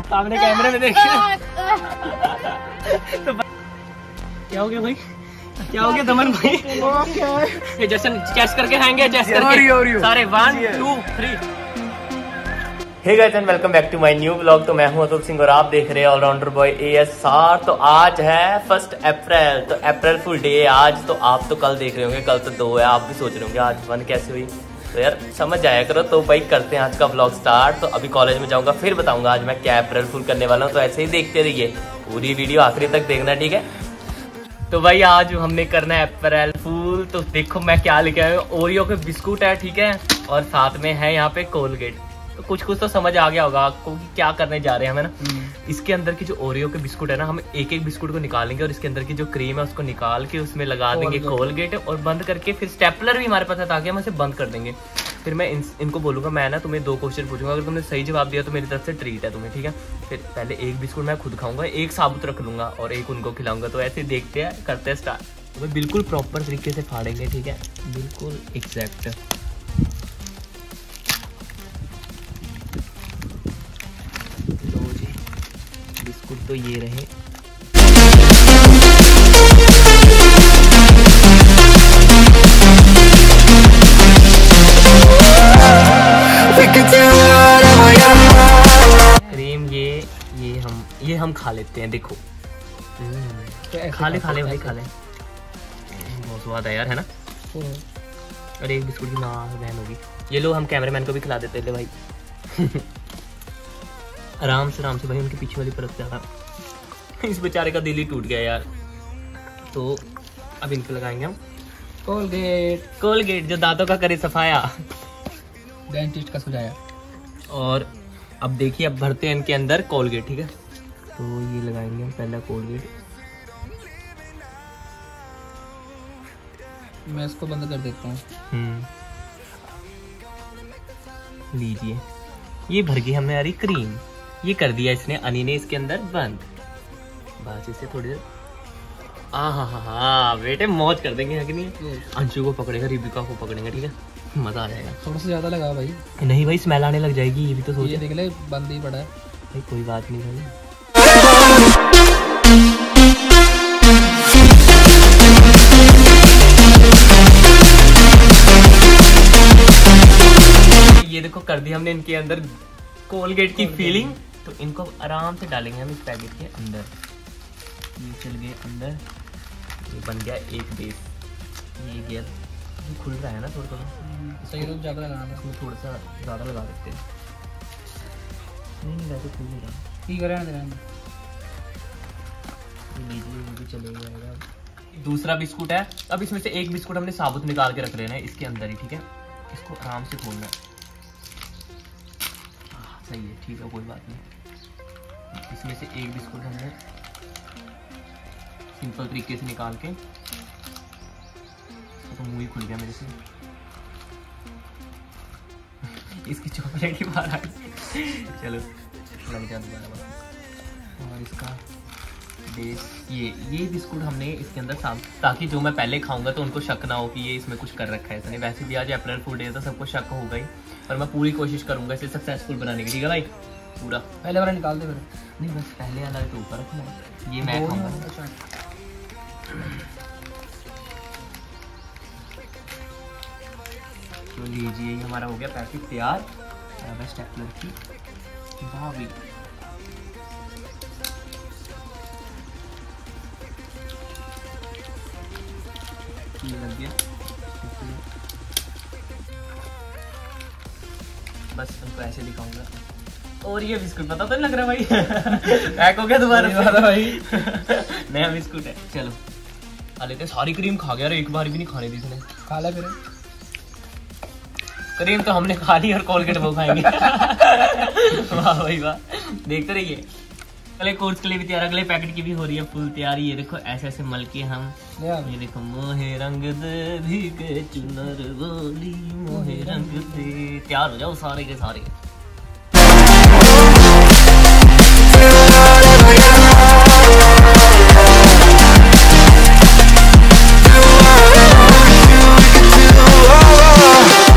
सामने कैमरे में देख। तो क्या हो गया भाई, क्या हो गया दमन भाई? ये जैसे चेस करके खाएंगे, चेस करके सारे 1 2 3। Hey guys and welcome back to my new blog. तो मैं हूं अतुल सिंह और आप देख रहे हैं ऑलराउंडर बॉय ASR। तो आज है 1 अप्रैल, तो अप्रैल फुल डे आज। तो आप तो कल देख रहे होंगे, कल तो 2 है। आप भी सोच रहे होंगे आज 1 कैसे हुई, तो यार समझ जाया करो। तो भाई करते हैं आज का ब्लॉग स्टार्ट। तो अभी कॉलेज में जाऊंगा, फिर बताऊंगा आज मैं क्या अप्रैल फुल करने वाला हूँ। तो ऐसे ही देखते रहिए, पूरी वीडियो आखिरी तक देखना, ठीक है? तो भाई आज हमने करना है अप्रैल फूल। तो देखो मैं क्या लेके आया हूँ, ओरियो के बिस्कुट है, ठीक है, और साथ में है यहाँ पे कोलगेट। तो कुछ तो समझ आ गया होगा आपको कि क्या करने जा रहे हैं हमें ना। इसके अंदर की जो ओरियो के बिस्कुट है ना, हम एक एक बिस्कुट को निकालेंगे और इसके अंदर की जो क्रीम है उसको निकाल के उसमें लगा देंगे कोलगेट और बंद करके, फिर स्टेपलर भी हमारे पास है ताकि हम इसे बंद कर देंगे। फिर मैं इनको बोलूंगा, मैं ना तुम्हें 2 क्वेश्चन पूछूंगा, अगर तुमने सही जवाब दिया तो मेरी तरफ से ट्रीट है तुम्हें, ठीक है? फिर पहले एक बिस्कुट मैं खुद खाऊंगा, एक साबुत रख लूंगा और एक उनको खिलाऊंगा। तो ऐसे देखते हैं, करते हैं स्टार्ट। तो बिल्कुल प्रॉपर तरीके से फाड़ेंगे, ठीक है, बिल्कुल एग्जैक्ट। लो जी, बिस्कुट तो ये रहे। क्रीम ये हम खा लेते हैं, देखो। खा ले भाई, खा ले। बहुत स्वाद है यार, है ना? और एक बिस्कुट की ना बहन होगी। ये लो, हम कैमरामैन को भी खिला देते ले भाई। आराम से भाई, उनके पीछे वाली परत पे आ। इस बेचारे का दिल ही टूट गया यार। तो अब इनको लगाएंगे हम कोलगेट जो दांतों का करे सफाया, डेंटिस्ट का सुझाया। और अब देखिए, अब भरते हैं इनके अंदर कोलगेट, ठीक है? तो ये लगाएंगे हम पहला कोलगेट। मैं इसको बंद कर देता हूँ। लीजिए, ये भर गई हमने यारी क्रीम। ये कर दिया इसने, अनी ने इसके अंदर बंद। बस इसे थोड़ी देर बेटे मौज कर देंगे, है कि नहीं? अंशु को पकड़ेगा, रिबिका को पकड़ेंगे, ठीक है? मजा आ जाएगा। थोड़ा सा ज्यादा लगा भाई। नहीं भाई, स्मेल आने लग जाएगी, ये भी तो सोचिए। देख ले, बंद ही पड़ा है भाई। कोई बात नहीं भाई। ये देखो, कर दी हमने इनके अंदर कोलगेट की फीलिंग। तो इनको आराम से डालेंगे हम इस पैकेट के अंदर। ये चल गए अंदर, ये बन गया एक बेस। ये गया, ये खुल रहा है ना थोड़ा थोड़ा। सही रूप ज्यादा लगाना, इसमें थोड़ा सा ज़्यादा लगा देते हैं। नहीं वैसे खुल नहीं रहा, ठीक है। लीजिए, ये भी चले जाएगा। दूसरा बिस्कुट है। अब इसमें से एक बिस्कुट हमने साबुत निकाल के रख लेना है इसके अंदर ही, ठीक है? इसको आराम से खोलना है। सही है, ठीक है, कोई बात नहीं। इसमें से एक बिस्कुट हमने सिंपल तरीके से निकाल के, तो मुंह ही खुल गया मेरे से। इसकी चॉकलेट ही बाहर आई। चलो लग जा दोबारा वापस। और इसका बेस, ये बिस्कुट हमने इसके अंदर ताकि जो मैं पहले खाऊंगा तो उनको शक ना हो कि ये इसमें कुछ कर रखा है इसने। वैसे भी आज अप्रैल फुल डे तो सबको शक होगा ही, पर मैं पूरी कोशिश करूंगा इसे सक्सेसफुल बनाने की, ठीक है भाई? पूरा पहले वाला निकाल दे फिर। नहीं, बस पहले वाला तो ऊपर रखना, ये मैं खाऊंगा। तो लीजिए, ये हमारा हो गया पैकेट तैयार। स्टेपलर की भाभी ये लग गया। बस तुमको ऐसे दिखाऊंगा। और ये बिस्कुट पता तो नहीं लग रहा भाई। पैक हो गया दोबारा भाई। नया बिस्कुट है। चलो खा लेते। सारी क्रीम खा गया, एक बार भी नहीं खाने दी इसने। खा ले फिर। क्रीम तो हमने खा ली और कोलगेट वो खाएंगे। वाह भाई वाह, देखते रहिए। अगले कोर्स के लिए भी तैयार, अगले पैकेट की भी हो रही है फुल तैयारी। ये देखो, ऐसे ऐसे मल के हम, ये देखो, मोहे रंग दे भीगे चुनर बोली, मोहे रंग दे। तैयार हो जाओ सारे के सारे।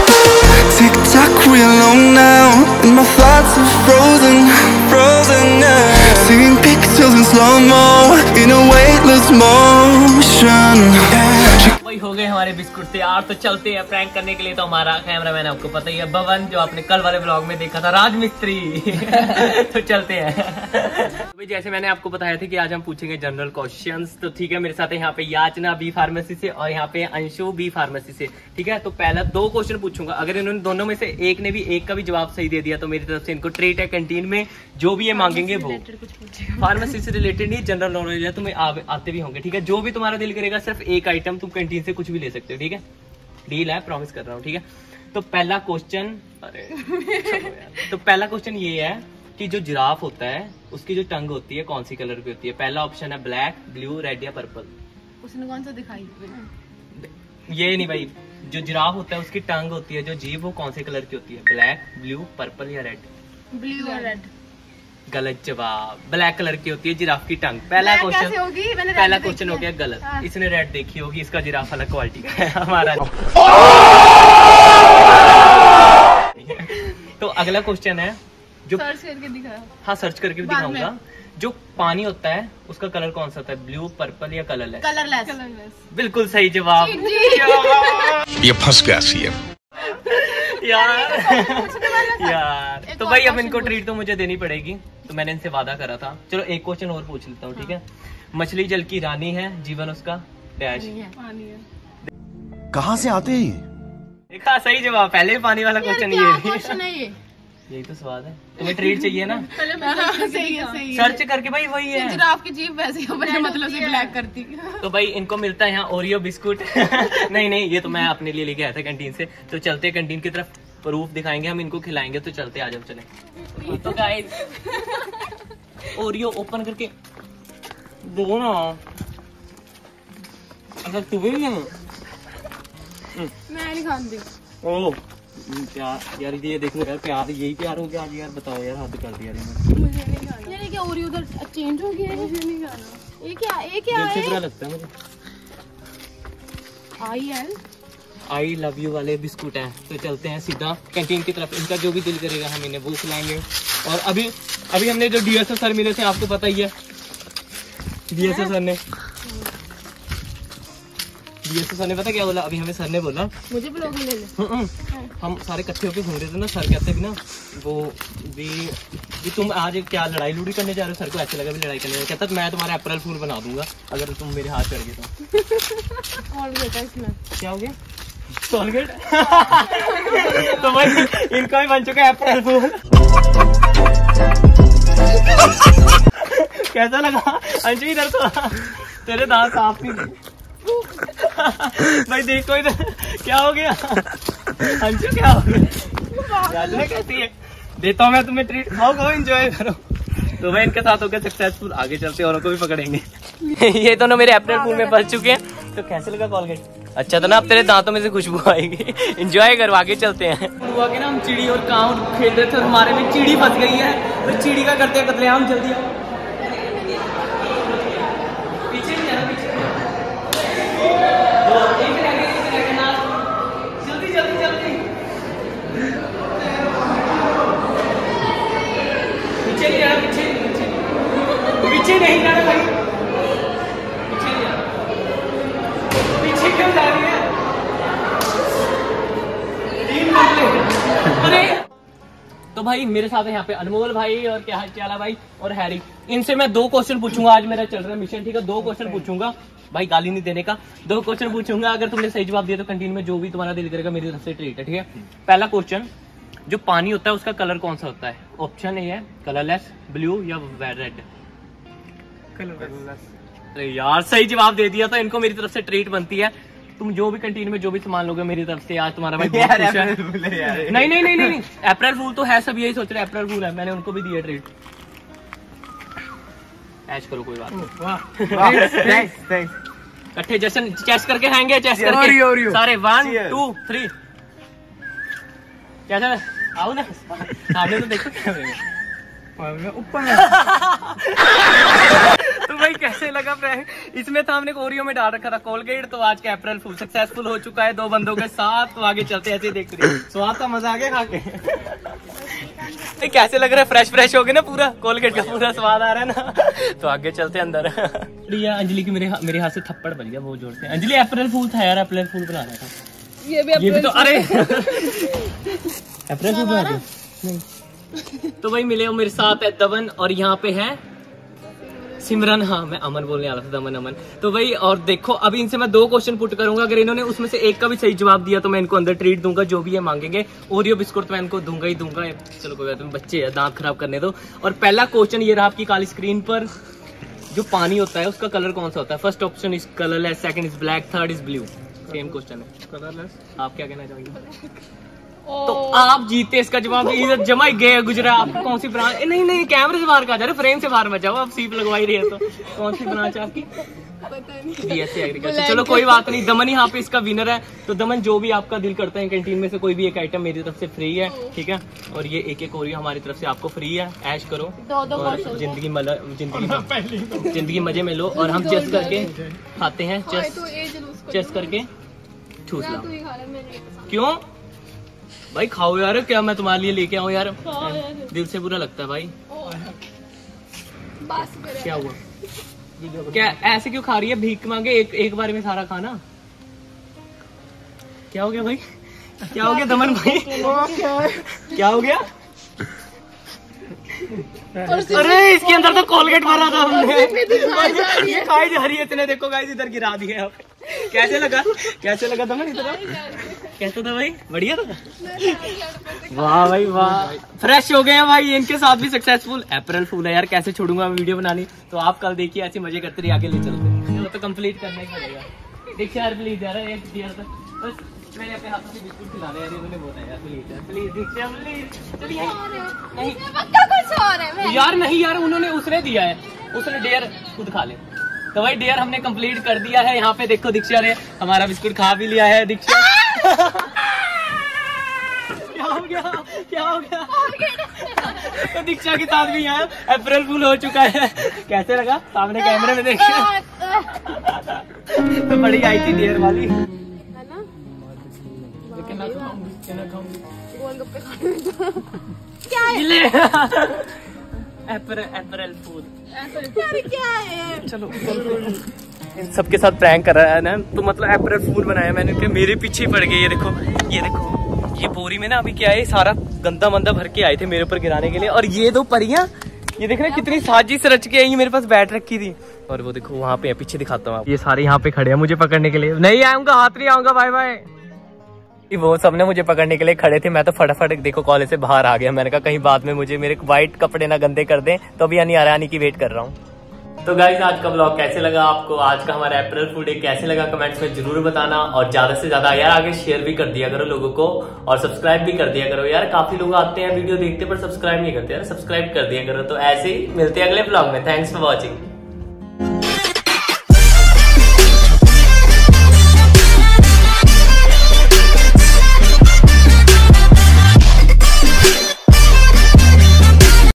Tick tock, we alone now, and my thoughts are frozen, frozen now. slow-mo in a weightless motion. वही हो गए हमारे बिस्कुट तैयार। तो चलते हैं प्रैंक करने के लिए। तो हमारा कैमरामैन आपको पता ही है, भवन, जो आपने कल वाले ब्लॉग में देखा था, राजमिस्त्री। तो चलते हैं। तो जैसे मैंने आपको बताया था कि आज हम पूछेंगे जनरल क्वेश्चंस। तो ठीक है, मेरे साथ है यहाँ पे याचना बी फार्मेसी से और यहाँ पे अंशु बी फार्मेसी से। ठीक है, तो पहला 2 क्वेश्चन पूछूंगा। अगर इन्होंने दोनों में से एक का भी जवाब सही दे दिया तो मेरी तरफ से इनको ट्रीट है। कैंटीन में जो भी ये मांगेंगे वो फार्मेसी से रिलेटेड नहीं, जनरल नॉलेज है, तुम्हें आते भी होंगे। ठीक है, जो भी तुम्हारा दिल करेगा, सिर्फ एक आइटम तुम कैंटीन से कुछ भी ले सकते हो। ठीक है, डील है, प्रॉमिस कर रहा हूँ। ठीक है, तो पहला क्वेश्चन, तो पहला क्वेश्चन ये है कि जो जिराफ होता है उसकी जो टंग होती है कौन सी कलर की होती है? पहला ऑप्शन है ब्लैक, ब्लू, रेड या पर्पल। उसने कौन सा दिखाई? ये नहीं भाई, जो जिराफ होता है उसकी टंग होती है, जो जीभ, वो कौन से कलर की होती है? ब्लैक, ब्लू, पर्पल या रेड? ब्लू और रेड। गलत जवाब, ब्लैक कलर की होती है जिराफ की टंग। पहला क्वेश्चन हो गया गलत। इसने रेड देखी होगी, इसका जिराफ अलग क्वालिटी का है, हमारा। तो अगला क्वेश्चन है जो सर्च करके दिखा। हाँ, सर्च करके भी दिखाऊंगा। जो पानी होता है उसका कलर कौन सा होता है? ब्लू, पर्पल या कलरलेस? कलरलेस। बिल्कुल सही जवाब। ये फंस गया सीएम। यार तो भाई अब इनको ट्रीट तो मुझे देनी पड़ेगी, तो मैंने इनसे वादा करा था। चलो एक क्वेश्चन और पूछ लेता हूँ। ठीक है, मछली जल की रानी है, जीवन उसका डैश। कहाँ से आते हैं? देखा, सही जवाब। पहले पानी वाला क्वेश्चन ये यही तो स्वाद है। तुम्हें ट्रीट चाहिए ना? सही है। सर्च करके भाई वही है। जिराफ की जीभ वैसे ही अपने मतलब से ब्लैक करती। तो भाई इनको मिलता है यहाँ ओरियो बिस्कुट। नहीं, ये तो मैं अपने लिए लेके आया था कैंटीन से। तो चलते हैं कैंटीन की तरफ, प्रूफ दिखाएंगे, हम इनको खिलाएंगे। तो चलते हैं, आ जाओ चले। तो गाइस ओरियो ओपन करके दो ना। अगर तुम्हें मैं नहीं खाती। ओ प्यार यार, ये देखो यार, प्यार यही प्यार हो गया आज यार। बताओ यार, हद कर दिया मुझे नहीं खाना। यार क्या ओरियो उधर चेंज हो गया है? मुझे नहीं खाना। ये क्या है? बुरा लगता है मुझे। आई लव यू वाले बिस्कुट हैं। तो चलते हैं सीधा कैंटीन की तरफ। इनका जो भी दिल करेगा हम इन्हें वो खिलाएंगे। और अभी हमने जो डीएसएस सर मिले थे, आपको पता ही है। डीएसएस सर ने पता क्या बोला? अभी हमें सर ने बोला मुझे ब्लॉग में ले ले। हम सारे इकट्ठे होकर घूम रहे थे ना, सर कहते भी ना वो भी तुम आज क्या लड़ाई लुड़ी करने जा रहे हो? सर को ऐसे लगा भी लड़ाई करने। कहता मैं तुम्हारा अप्रैल फूल बना दूंगा अगर तुम मेरे हाथ चढ़ गए तो। और बेटा इसमें क्या हो गया? सोलगेट। तो भाई इनका भी बन चुका है अप्रैल फूल। कैसा लगा अंशु? इधर तो तेरे दांत साफ नहीं। भाई देखो इधर क्या हो गया अंशु, क्या हो गया? कैसी है? देता हूँ मैं तुम्हें ट्रीट, खाओ एंजॉय करो। तो भाई इनके साथ होकर सक्सेसफुल, आगे चलते औरों को भी पकड़ेंगे। ये दोनों मेरे अप्रैल फूल में फंस चुके हैं। तो कैसे लगा कॉलगेट? अच्छा तो ना, अब तेरे दांतों में से खुशबू आएगी। एंजॉय करो, आगे चलते हैं। हुआ के ना हम चिड़ी और कांव खेल रहे थे और हमारे में चिड़ी फंस गई है। तो चिड़ी का करते हैं कतलेआम। जल्दी आओ, पीछे नहीं जाना, पीछे पीछे नहीं जाना भाई, पीछे नहीं जाना। पीछे क्यों जा रही है? 3 मिनट। अरे तो भाई मेरे साथ है यहाँ पे अनमोल भाई, और क्या हाल चाल है भाई, और हैरी। इनसे मैं 2 क्वेश्चन पूछूंगा। आज मेरा चल रहा है मिशन। ठीक है, 2 क्वेश्चन पूछूंगा भाई, गाली नहीं देने का। 2 क्वेश्चन पूछूंगा, अगर तुमने सही जवाब दिया तो कैंटीन में जो भी तुम्हारा दिल करेगा मेरी तरफ से ट्रीट है। ठीक है, पहला क्वेश्चन, जो पानी होता है उसका कलर कौन सा होता है? ऑप्शन ए है कलरलेस, ब्लू या रेड? अरे यार सही जवाब दे दिया, तो इनको मेरी तरफ से ट्रीट बनती है। तुम जो भी कैंटीन में जो भी सामान लोगे मेरी तरफ से, आज तुम्हारा भाई बहुत खुश है। नहीं, अप्रैल फूल तो है, सब यही सोच रहे अप्रैल फूल है। मैंने उनको भी दिया ट्रीट। ऐश करो, कोई बात नहीं। इकट्ठे जश्न चेस्ट करके खाएंगे, चेस्ट करके सारे। 1 2 3। कैसा आओ ना, सामने तो देखो ऊपर। तो भाई कैसे लगा प्रैंक? इसमें था हमने ओरियो में डाल रखा था कोलगेट। तो आज का अप्रैल फूल सक्सेसफुल हो चुका है 2 बंदों के साथ। तो आगे चलते ऐसे देखते रहिए। स्वाद का मजा आ गया खा के। कैसे लग रहा है? फ्रेश फ्रेश हो गए ना, पूरा कोलगेट का पूरा स्वाद आ रहा है ना। तो आगे चलते अंदर। अंजलि की मेरे हाथ से थप्पड़ बन गया बहुत जोर से। अंजलि अप्रैल फूल था यार, अप्रैल फूल बना रहा था। ये भी तो अरे अप्रैल फूल बना रहे नहीं। तो भाई मिले हो मेरे साथ है दमन और यहाँ पे है सिमरन। हाँ मैं अमन बोलने वाला था, दमन अमन। तो भाई और देखो अभी इनसे मैं 2 क्वेश्चन पुट करूंगा, अगर इन्होंने उसमें से एक का भी सही जवाब दिया तो मैं इनको अंदर ट्रीट दूंगा, जो भी ये मांगेंगे। ओरियो बिस्कुट तो मैं इनको दूंगा ही दूंगा। चलो कोई बात नहीं, बच्चे है, दांत खराब करने दो। और पहला क्वेश्चन ये रहा आपकी काली स्क्रीन पर, जो पानी होता है उसका कलर कौन सा होता है? First option is colourless, second is black, third is blue. Same question है, कलरलेस। आप क्या कहना चाहेंगे? तो आप जीते इसका जवाब। इधर जमा ही गए गुजरा। आपको कौन सी ब्रांच? नहीं कैमरे से बाहर का जा रहे, फ्रेम से बाहर मत जाओ। आप सीप लगवाई रही है तो कौन सी ब्रांच है आपकी? BSc agriculture. चलो कोई बात नहीं, दमन यहाँ पे इसका विनर है। तो दमन जो भी आपका दिल करता है कैंटीन में से कोई भी एक आइटम मेरी तरफ से फ्री है, ठीक है? और ये एक ओरियो हमारी तरफ से आपको फ्री है। ऐश करो और जिंदगी मजे में लो। और हम चेस करके खाते हैं, चेस करके ठूस लो। क्यों भाई? खाओ यार, क्या मैं तुम्हारे लिए लेके आऊँ यार? दिल से बुरा लगता है भाई। क्या हुआ? क्या ऐसे क्यों खा रही है? भीख मांगे एक बार में सारा खाना? क्या हो गया भाई? क्या हो गया दमन भाई? क्या हो गया? अरे इसके अंदर तो कोलगेट भरा था हमने। ये खाई जा रही है इतने, देखो गाइस इधर गिरा दिया यहाँ पे। कैसे लगा दमन? इधर कैसा था भाई? बढ़िया था। वाह भाई वाह, फ्रेश हो गए हैं भाई। इनके साथ भी सक्सेसफुल अप्रैल फूल है यार, कैसे छोड़ूंगा वीडियो बनानी। तो आप कल देखिए ऐसे मजे करते रहिए, आगे ले चलते। वो तो कंप्लीट करना ही पड़ेगा। देखिए यार प्लीज यार, एक दिया था बस मैंने अपने हाथों से बिस्कुट खिलाने यार, इन्होंने बोला यार प्लीज चलिए। नहीं कुछ और है यार, नहीं यार उसने दिया है, उसने डेयर खुद खा ले। तो भाई डेयर हमने कंप्लीट कर दिया है। यहाँ पे देखो दीक्षा ने हमारा बिस्कुट खा भी लिया है। दीक्षा क्या हो गया? तो दीक्षा के साथ भी यहाँ अप्रैल फूल हो चुका है। कैसे लगा? सामने कैमरे में देखिए। तो बड़ी आई थी डेयर वाली, अप्रैल फूल क्या है? चलो सबके साथ प्रैंक कर रहा है ना, तो मतलब अप्रैल फूल बनाया मैंने। मेरे पीछे पड़ गए। ये देखो ये बोरी में ना अभी क्या है, सारा गंदा मंदा भर के आए थे मेरे ऊपर गिराने के लिए। और ये 2 परियां, ये देख रहे कितनी साजिश रच के आई, मेरे पास बैठ रखी थी। और वो देखो वहाँ पे पीछे दिखाता हूँ, ये सारे यहाँ पे खड़े हैं मुझे पकड़ने के लिए। नहीं आऊंगा, हाथ नहीं आऊंगा, बाय बाय। वो सबने मुझे पकड़ने के लिए खड़े थे। मैं तो फटाफट देखो कॉलेज से बाहर आ गया। मैंने कहा कहीं बाद में मुझे मेरे व्हाइट कपड़े ना गंदे कर दें, तो अभी यानी आरानी की वेट कर रहा हूँ। तो गाइस आज का ब्लॉग कैसे लगा आपको? आज का हमारा अप्रैल फूल डे कैसे लगा कमेंट्स में जरूर बताना। और ज्यादा से ज्यादा यार आगे शेयर भी कर दिया करो लोगों को, और सब्सक्राइब भी कर दिया करो यार। काफी लोग आते हैं वीडियो देखते पर सब्सक्राइब नहीं करते यार, सब्सक्राइब कर दिया करो। तो ऐसे ही मिलते हैं अगले ब्लॉग में। Thanks for watching.